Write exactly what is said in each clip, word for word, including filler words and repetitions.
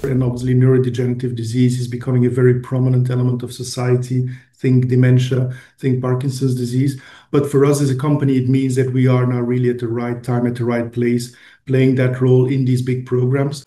and obviously neurodegenerative disease is becoming a very prominent element of society. Think dementia, think Parkinson's disease. But for us as a company, it means that we are now really at the right time, at the right place, playing that role in these big programs.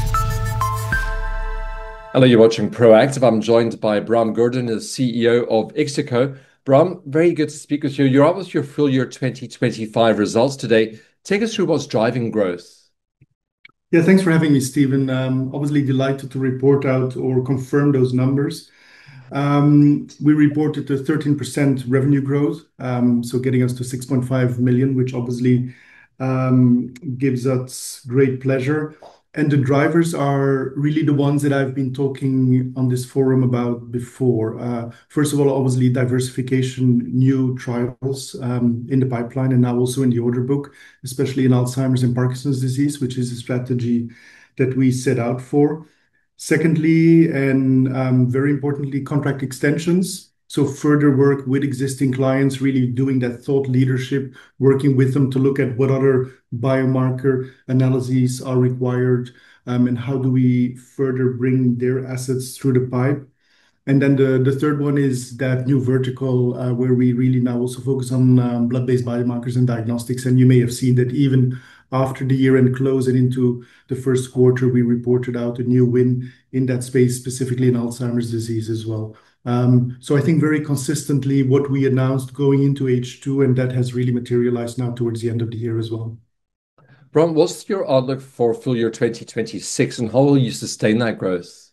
Hello, you're watching Proactive. I'm joined by Bram Goorden, the C E O of IXICO. Bram, very good to speak with you. You're out with your full year twenty twenty-five results today. Take us through what's driving growth. Yeah, thanks for having me, Stephen. Um, obviously delighted to report out or confirm those numbers. Um, we reported a thirteen percent revenue growth, um, so getting us to six point five million, which obviously um, gives us great pleasure. And the drivers are really the ones that I've been talking on this forum about before. Uh, first of all, obviously diversification, new trials um, in the pipeline, and now also in the order book, especially in Alzheimer's and Parkinson's disease, which is a strategy that we set out for. Secondly, and um, very importantly, contract extensions. So further work with existing clients, really doing that thought leadership, working with them to look at what other biomarker analyses are required, um, and how do we further bring their assets through the pipe. And then the, the third one is that new vertical uh, where we really now also focus on um, blood-based biomarkers and diagnostics. And you may have seen that even after the year-end close and into the first quarter, we reported out a new win in that space, specifically in Alzheimer's disease as well. Um, so I think very consistently what we announced going into H two, and that has really materialized now towards the end of the year as well. Bram, what's your outlook for full year twenty twenty-six and how will you sustain that growth?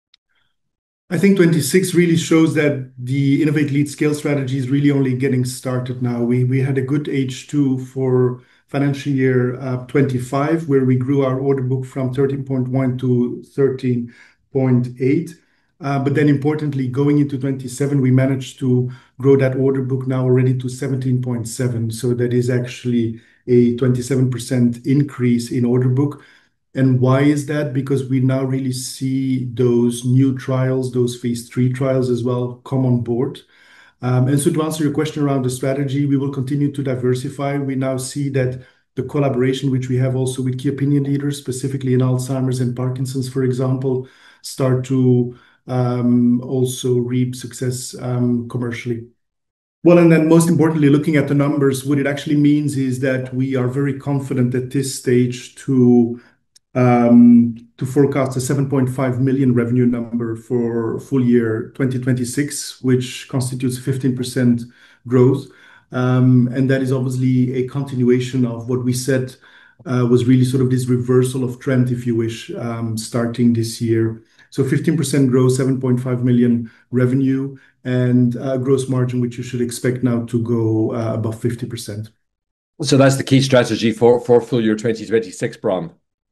I think twenty-six really shows that the Innovate Lead Scale strategy is really only getting started now. We, we had a good H two for financial year uh, twenty-five, where we grew our order book from thirteen point one to thirteen point eight. Uh, but then importantly, going into twenty-seven, we managed to grow that order book now already to seventeen point seven. So that is actually a twenty-seven percent increase in order book. And why is that? Because we now really see those new trials, those phase three trials as well, come on board. Um, and so to answer your question around the strategy, we will continue to diversify. We now see that the collaboration which we have also with key opinion leaders, specifically in Alzheimer's and Parkinson's, for example, start to um, also reap success um, commercially. Well, and then most importantly, looking at the numbers, what it actually means is that we are very confident at this stage to um, to forecast a seven point five million revenue number for full year twenty twenty-six, which constitutes fifteen percent growth. Um, and that is obviously a continuation of what we said uh, was really sort of this reversal of trend, if you wish, um, starting this year. So fifteen percent growth, seven point five million revenue, and a gross margin, which you should expect now to go uh, above fifty percent. So that's the key strategy for, for full year twenty twenty-six, Bram.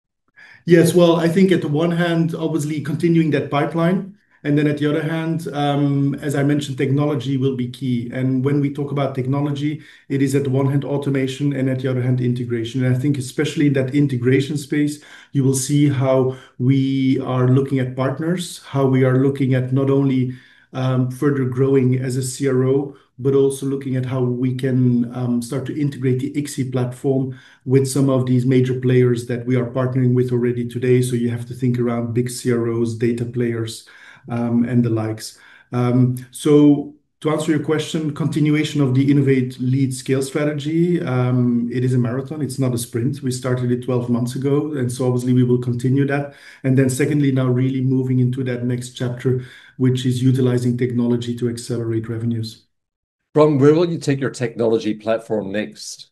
Yes, well, I think at the one hand, obviously continuing that pipeline. And then at the other hand, um, as I mentioned, technology will be key. And when we talk about technology, it is at the one hand automation and at the other hand integration. And I think especially in that integration space, you will see how we are looking at partners, how we are looking at not only um, further growing as a C R O, but also looking at how we can um, start to integrate the I X I platform with some of these major players that we are partnering with already today. So you have to think around big C R Os, data players, Um, and the likes. Um, so to answer your question, continuation of the Innovate Lead Scale strategy, um, it is a marathon. It's not a sprint. We started it twelve months ago, and so obviously we will continue that. And then secondly, now really moving into that next chapter, which is utilizing technology to accelerate revenues. Bram, where will you take your technology platform next?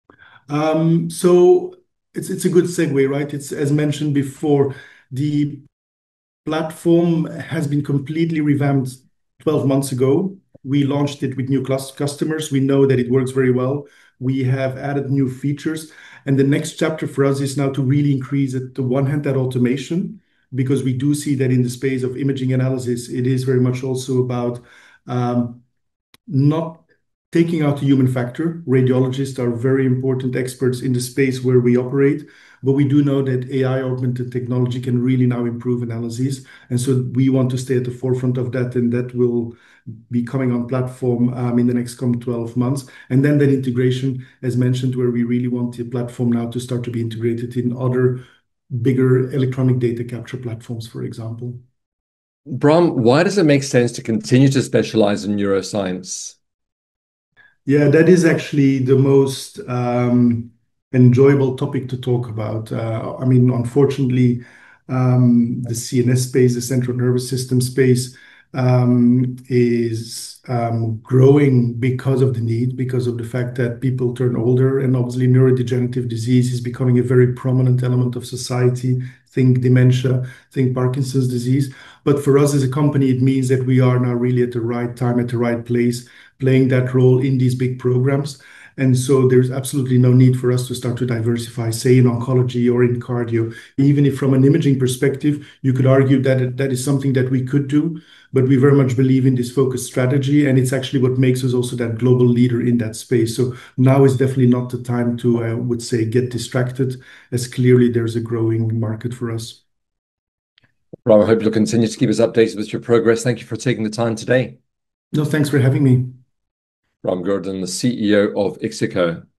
Um, so it's it's a good segue, right? It's as mentioned before, the platform has been completely revamped twelve months ago. We launched it with new customers. We know that it works very well. We have added new features. And the next chapter for us is now to really increase it, to one hand, that automation, because we do see that in the space of imaging analysis, it is very much also about um, not taking out the human factor. Radiologists are very important experts in the space where we operate, but we do know that A I augmented technology can really now improve analyses. And so we want to stay at the forefront of that, and that will be coming on platform um, in the next come twelve months. And then that integration, as mentioned, where we really want the platform now to start to be integrated in other bigger electronic data capture platforms, for example. Bram, why does it make sense to continue to specialize in neuroscience? Yeah, that is actually the most um, enjoyable topic to talk about. Uh, I mean, unfortunately, um, the C N S space, the central nervous system space, um, is um, growing because of the need, because of the fact that people turn older, and obviously neurodegenerative disease is becoming a very prominent element of society. Think dementia, think Parkinson's disease. But for us as a company, it means that we are now really at the right time, at the right place, playing that role in these big programs. And so there's absolutely no need for us to start to diversify, say in oncology or in cardio. Even if from an imaging perspective, you could argue that that is something that we could do, but we very much believe in this focused strategy. And it's actually what makes us also that global leader in that space. So now is definitely not the time to, I would say, get distracted, as clearly there's a growing market for us. Bram, I hope you'll continue to keep us updated with your progress. Thank you for taking the time today. No, thanks for having me. Bram Goorden, the C E O of IXICO.